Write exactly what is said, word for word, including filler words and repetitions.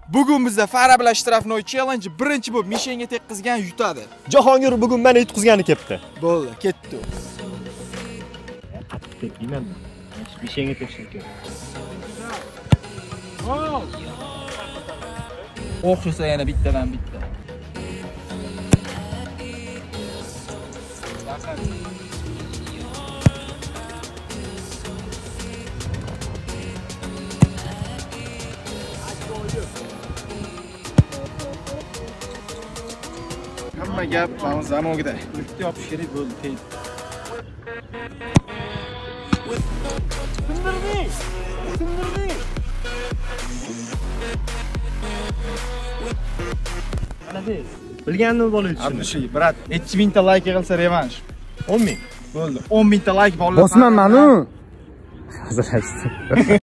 Bugun bizda Fara bilan shtrafnoy challenge birinchi bo'lib mishenga tekkizgan yutadi. Jahongir bugun meni yutqizgani ketdi. Bo'ldi, ketdi. Qattiq tepmayman. Mishenga tekshirib kerak. O'xshasa yana bittadan bitta. Hamma gap mana zamogida. Bitta yopish kerak bo'ldi, teydi. Sindirdi. Sindirdi. Qanaday? Bilganini bo'lib tushundim. Abdushiy, brat, necha mingta like qilsa revansh? o'n ming. Bo'ldi. o'n mingta like bolalar. Bosman manu. Hazır